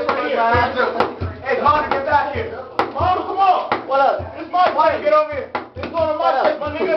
Hey, Connor, get back here. Connor, come on. What up? It's my place. Get over here. This is one of my place, my nigga.